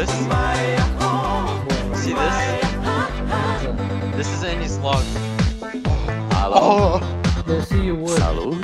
this? See this? This is Annie's log. Halo. Jesse, you would. Halo.